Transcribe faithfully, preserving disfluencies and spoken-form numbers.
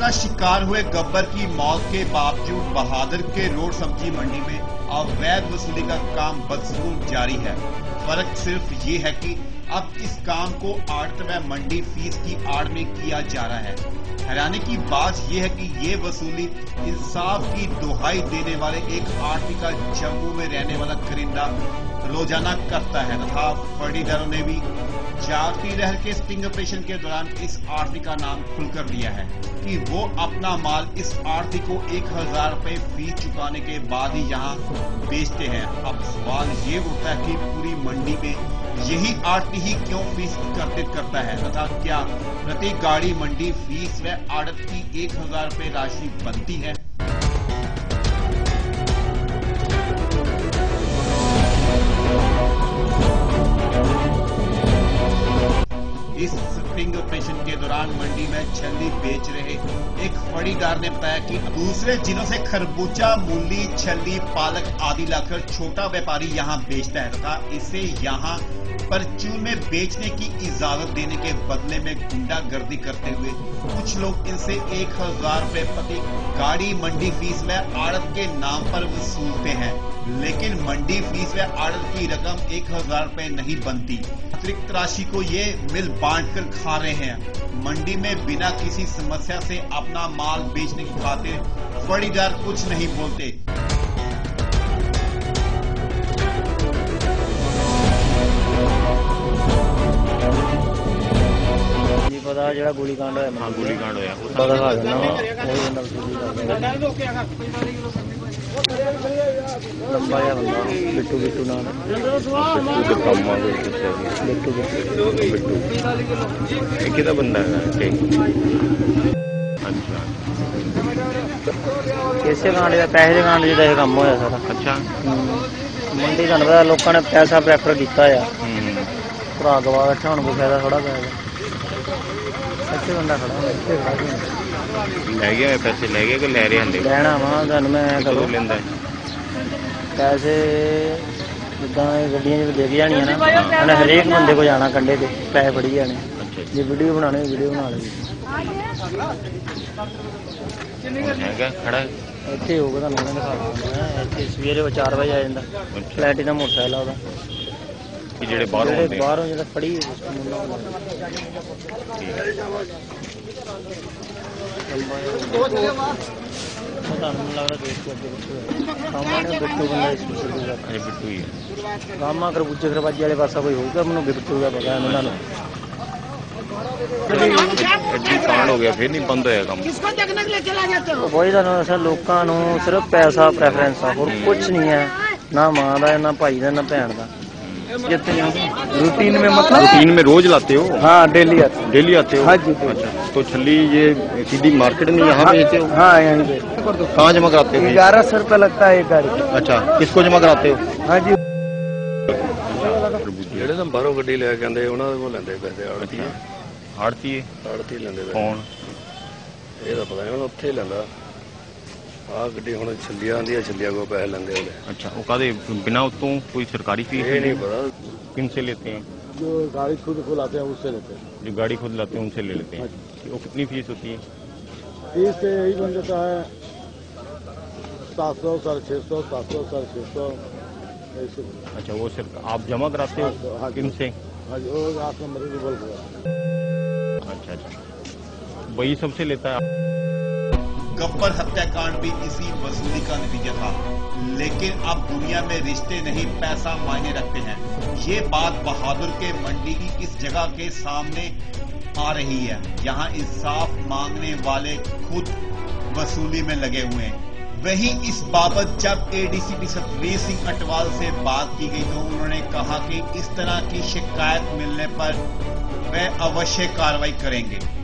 Corona शिकार हुए गब्बर की मौत के बावजूद बहादुर के रोड सब्जी मंडी में अवैध वसूली का काम बदस्तूर जारी है। फर्क सिर्फ ये है कि अब इस काम को आड़त व मंडी फीस की आड़ में किया जा रहा है। हैरानी की बात यह है कि ये वसूली इंसाफ की दुहाई देने वाले एक आड़ती का जम्मू में रहने वाला खरीदा रोजाना करता है तथा फर्डीदारों ने भी जागती लहर के स्टिंग ऑपरेशन के दौरान इस आड़ती का नाम खुलकर दिया है कि वो अपना माल इस आड़ती को एक हजार रुपए फीस चुकाने के बाद ही यहाँ बेचते हैं। अब सवाल ये उठता है कि पूरी मंडी में यही आड़ती ही क्यों फीस एकत्रित करता है तथा क्या प्रति गाड़ी मंडी फीस व आड़त की एक हजार रुपए राशि बनती है। इस स्टिंग ऑपरेशन के दौरान मंडी में छल्ली बेच रहे एक फड़ीदार ने बताया कि दूसरे जिलों से खरबूजा, मूली, छल्ली, पालक आदि लाकर छोटा व्यापारी यहां बेचता है तथा इसे यहां परचून में बेचने की इजाजत देने के बदले में गुंडागर्दी करते हुए कुछ लोग इनसे एक हजार रुपए प्रति गाड़ी मंडी फीस व आड़त के नाम पर वसूलते हैं, लेकिन मंडी फीस व आड़त की रकम एक हजार रुपए नहीं बनती। अतिरिक्त राशि को ये मिल बांट कर खा रहे हैं। मंडी में बिना किसी समस्या से अपना माल बेचने की खातिर फड़ीदार कुछ नहीं बोलते। पता जो गोलीकांड होया हाँ गोलीकांड होया पता खा देना वही बंदा वसूली करदा लंबा जिहा बंदा बिट्टू बिट्टू नाम बिट्टू बिट्टू बिट्टू किदा बंदा है। अच्छा कैसे कांड या पैसे दे कांड जिदा काम होया सारा। अच्छा मंडी का पता लोगों ने पैसा प्रेफर किया है भरा गवा बैठा हूँ कोई फायदा थोड़ा पैसा अच्छे बंदा खड़ा ले गया पैसे ले गए कि ले रहे हैं लेना वा तुम मैं करो लेंदा पैसे जिदा गड्डियां लेके जानिया ना उन्हें हरेक बंदे को जाना कंडे पे पैसे फड़ी जाने जो वीडियो बनाने वीडियो बना लेगी खड़ा इतने होगा तुम दिखा सवेरे चार बजे आ जाता प्लैटिनम मोटरसाइकिल ਉਹਦਾ ਜਿਹੜੇ ਬਾਹਰੋਂ ਆਉਂਦੇ ਬਾਹਰੋਂ ਜਿਹੜਾ ਫੜੀ ਤੁਹਾਨੂੰ ਲੱਗਦਾ ਦੇਖ ਕੇ ਅੱਗੇ ਸਾਹਮਣੇ ਬਿੱਟੂ ਬੰਦਾ ਇਸ ਪਿੱਛੇ ਅਜੇ ਬਿੱਟੂ ਹੀ ਹੈ ਗਾਮਾ ਖਰਬੂਜੇ ਖਰਬਾਜੀ ਵਾਲੇ ਪਾਸਾ ਕੋਈ ਹੋਊਗਾ ਮੈਨੂੰ ਬਿੱਟੂ ਦਾ ਪਤਾ ਇਹਨਾਂ ਨੂੰ ਐਡੀ ਕਾਂਡ ਹੋ ਗਿਆ ਫਿਰ ਨਹੀਂ ਬੰਦ ਹੋਇਆ ਕੰਮ। ਕਿਸਕੋ ਦੇਖਣੇ ਕੇ ਲਈ ਚਲਾ ਜਾਂਦੇ ਹੋ ਕੋਈ ਤੁਹਾਨੂੰ ਅਸਲ ਲੋਕਾਂ ਨੂੰ ਸਿਰਫ ਪੈਸਾ ਪ੍ਰੈਫਰੈਂਸ ਆ ਹੋਰ ਕੁਝ नहीं है ना मां ਦਾ ना भाई ਦਾ ना भैन ਦਾ रूटीन में मतलब रूटीन में रोज लाते हो। हाँ डेली आते डेली आते हो। हाँ जी अच्छा तो छल्ली ये सीधी मार्केट में यहाँ बेचते हो। हाँ यहीं पे कहाँ जमा कराते हो। ग्यारह सौ रुपये लगता है एक गाड़ी। अच्छा किसको जमा कराते हो। हाँ जी ਜਿਹੜੇ ਤਾਂ ਬਾਹਰੋਂ ਗੱਡੀ ਲੈ ਕੇ ਆਉਂਦੇ ਉਹਨਾਂ ਦੇ ਕੋਲ ਲੈਂਦੇ ਪੈਸੇ ਆੜਤੀ ਆੜਤੀ ਆੜਤੀ ਲੈਂਦੇ ਕੌਣ ਇਹ ਤਾਂ ਪਤਾ ਨਹੀਂ ਹੁਣ ਉੱਥੇ ਲੈਂਦਾ ਆ ਗੱਡੀ ਹੁਣ ਛੱਲੀਆਂ ਆਉਂਦੀਆਂ ਛੱਲੀਆਂ को पैसे लेंदे होले। अच्छा वो कादे बिना उत्तों कोई सरकारी फीस ये नहीं पता किन से लेते हैं। जो गाड़ी खुद को लाते हैं उससे लेते हैं। जो गाड़ी खुद लाते हैं उनसे ले लेते हैं। वो कितनी फीस होती है। फीस से यही बन जाता है सात सौ साढ़े छः सौ सात सौ साढ़े छः सौ ऐसे। अच्छा वो सर आप जमा कराते हो हाँ किन से। हाँ जी वो आठ नंबर की बोल हुआ। अच्छा अच्छा वही सबसे लेता है। गब्बर हत्याकांड भी इसी वसूली का नतीजा था, लेकिन अब दुनिया में रिश्ते नहीं पैसा मायने रखते हैं। ये बात बहादुर के मंडी की इस जगह के सामने आ रही है। यहाँ इंसाफ मांगने वाले खुद वसूली में लगे हुए हैं। वहीं इस बाबत जब एडीसीपी सतवीर सिंह अटवाल से बात की गई तो उन्होंने कहा कि इस तरह की शिकायत मिलने पर वह अवश्य कार्रवाई करेंगे।